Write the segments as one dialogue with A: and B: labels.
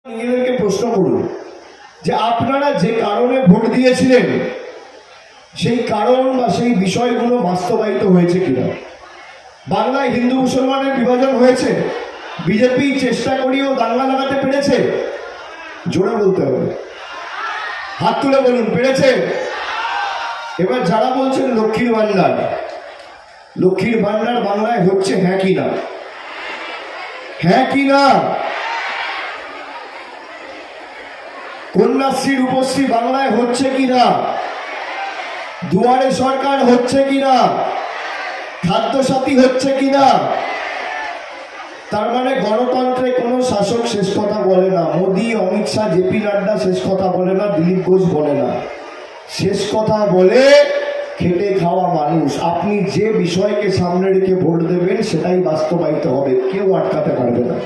A: নিজেদেরকে প্রশ্ন করুন যে আপনারা যে কারণে ভোট দিয়েছিলেন সেই কারণ বা সেই বিষয়গুলো বাস্তবায়িত হয়েছে কিনা। বাংলায় হিন্দু মুসলমানের বিভাজন হয়েছে, বিজেপি চেষ্টা করেও দাঙ্গা লাগাতে পেরেছে? জোরে বলতে হবে, হাত তুলে বলুন পেরেছে। এবার যারা বলছেন লক্ষ্মীর ভান্ডার, লক্ষ্মীর ভান্ডার বাংলায় হচ্ছে হ্যাঁ কি না, হ্যাঁ কি না? কন্যাশ্রী রূপশ্রী বাংলায় হচ্ছে কিনা, দুয়ারে সরকার হচ্ছে কিনা, খাদ্যসাথী হচ্ছে কিনা? তার মানে গণতন্ত্রে কোনো শাসক শেষ কথা বলে না, মোদী, অমিত শাহ, জেপি নাড্ডা শেষ কথা বলে না, দিলীপ ঘোষ বলে না, শেষ কথা বলে খেটে খাওয়া মানুষ। আপনি যে বিষয়কে সামনে রেখে ভোট দেবেন সেটাই বাস্তবায়িত হবে, কেউ আটকাতে পারবে না।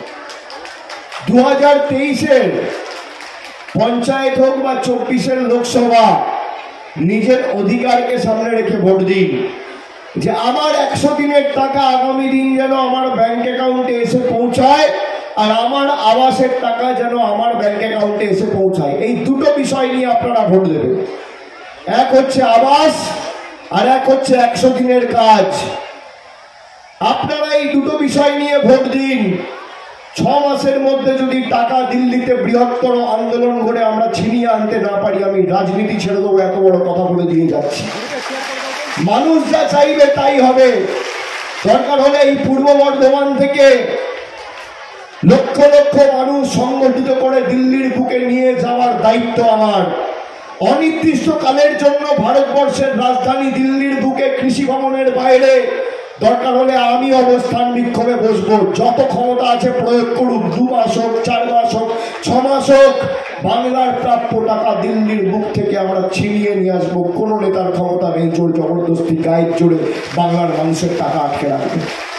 A: 2023-এর পঞ্চায়েত হোক বা 24-এর লোকসভা, নিজের অধিকারকে সামনে রেখে ভোট দিন যে আমার 100 দিনের টাকা আগামী দিন যেন আমার ব্যাংক অ্যাকাউন্টে এসে পৌঁছায়, আর আমার আবাসের টাকা যেন আমার ব্যাংক অ্যাকাউন্টে এসে পৌঁছায়। এই দুটো বিষয় নিয়ে আপনারা ভোট দেবেন, এক হচ্ছে আবাস আর এক হচ্ছে 100 দিনের কাজ। আপনারা এই দুটো বিষয় নিয়ে ভোট দিন। 6 মাসের মধ্যে যদি টাকা দিল্লিতে বৃহত্তর আন্দোলন করে আমরা ছিনিয়ে আনতে না পারি, আমি রাজনীতি ছেড়ে দেবো, এত বড় কথা বলে দিয়ে যাচ্ছি। মানুষ যা চাইবে তাই হবে। দরকার হলে এই পূর্ব বর্ধমান থেকে লক্ষ লক্ষ মানুষ সংগঠিত করে দিল্লির বুকে নিয়ে যাওয়ার দায়িত্ব আমার। অনির্দিষ্টকালের জন্য ভারতবর্ষের রাজধানী দিল্লির বুকে কৃষি ভবনের বাইরে দরকার হলে আমি অবস্থান বিক্ষোভে বসবো। যত ক্ষমতা আছে প্রয়োগ করুক, 2 মাস হোক, 4 মাস হোক, 6 মাস হোক, বাংলার প্রাপ্য টাকা দিল্লির বুক থেকে আমরা ছিনিয়ে নিয়ে আসবো। কোন নেতার ক্ষমতা নেই জোর জবরদস্তি গায়ের জোরে বাংলার মানুষের টাকা আটকে রাখবে।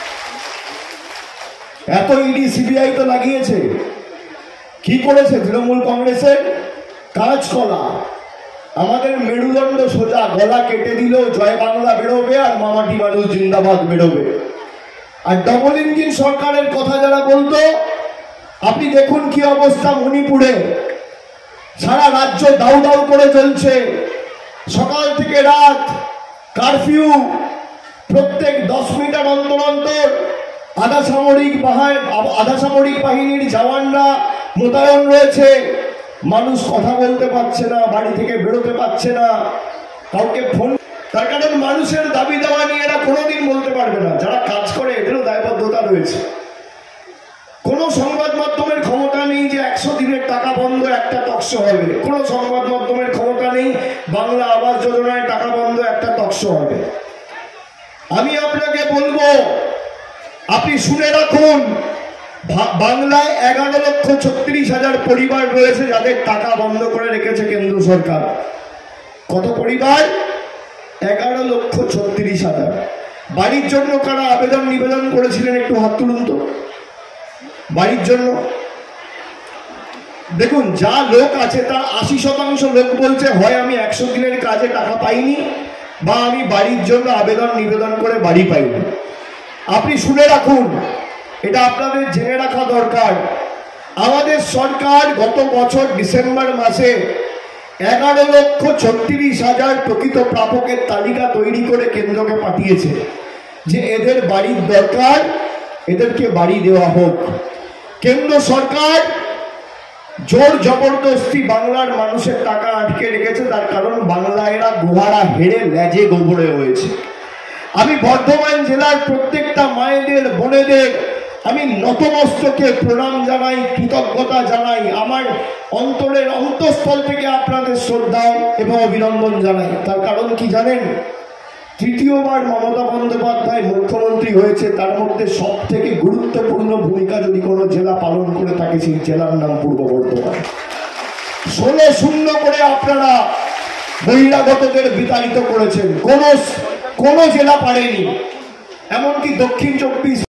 A: এত ইডি সিবিআই তো লাগিয়েছে, কি করেছে তৃণমূল কংগ্রেসের? কাঁচকলা, আমাদের মেরুদণ্ড সোজা, গলা কেটে দিল জয় বাংলা বেরোবে আর মামাটি মানুষ জিন্দাবাদ বেরোবে। আর ডবল ইঞ্জিন সরকারের কথা যারা বলতো, আপনি দেখুন কি অবস্থা মণিপুরে। সারা রাজ্য দাউ দাউ করে চলছে, সকাল থেকে রাত কারফিউ, প্রত্যেক 10 মিটার অন্তর অন্তর আধা সামরিক বাহিনীর জওয়ানরা মোতায়েন রয়েছে। মানুষ কথা বলতে পারছে না, বাড়ি থেকে বেরোতে পারছে না, কাউকে ফোন। তার কারণ মানুষের দাবি দাওয়া নিয়ে এরা কোনোদিন বলতে পারবে না। যারা কাজ করে এদেরও দায়বদ্ধতা রয়েছে। কোন সংবাদ মাধ্যমের ক্ষমতা নেই যে 100 দিনের টাকা বন্ধ একটা টকশো হবে। কোন সংবাদ মাধ্যমের ক্ষমতা নেই বাংলা আবাস যোজনায় টাকা বন্ধ একটা টকশো হবে। আমি আপনাকে বলবো, আপনি শুনে রাখুন, বাংলায় 11,36,000 পরিবার রয়েছে যাদের টাকা বন্ধ করে রেখেছে কেন্দ্র সরকার। কত পরিবার? 11,36,000। বাড়ির জন্য কারা আবেদন নিবেদন করেছিলেন একটু হাত তুলুন তো। বাড়ির জন্য দেখুন, যা লোক আছে তার 80% লোক বলছে হয় আমি 100 দিনের কাজে টাকা পাইনি, বা আমি বাড়ির জন্য আবেদন নিবেদন করে বাড়ি পাইনি। আপনি শুনে রাখুন, এটা আপনাদের জেনে রাখা দরকার। আমাদের সরকার গত বছর ডিসেম্বর মাসে 11,36,000 প্রকৃত প্রাপকের তালিকা তৈরি করে কেন্দ্রকে পাঠিয়েছে যে এদের বাড়ির দরকার, এদেরকে বাড়ি দেওয়া হোক। কেন্দ্র সরকার জোর জবরদস্তি বাংলার মানুষের টাকা আটকে রেখেছে, তার কারণ বাংলা এরা গোহারা হেরে লেজে গোবরে হয়েছে। আমি বর্ধমান জেলার প্রত্যেকটা মায়েদের, বোনেদের আমি নতমস্তকে প্রণাম জানাই, কৃতজ্ঞতা জানাই, আমার অন্তরের অন্তঃস্থল থেকে আপনাদের শ্রদ্ধা এবং অভিনন্দন জানাই। তার কারণ কি জানেন? তৃতীয়বার মমতা বন্দ্যোপাধ্যায় মুখ্যমন্ত্রী হয়েছে, তার মধ্যে সব থেকে গুরুত্বপূর্ণ ভূমিকা যদি কোনো জেলা পালন করে থাকে সেই জেলার নাম পূর্ব বর্ধমান। 16-0 করে আপনারা বহিরাগতদের বিতাড়িত করেছেন, কোন জেলা পারেনি। এমনকি দক্ষিণ 24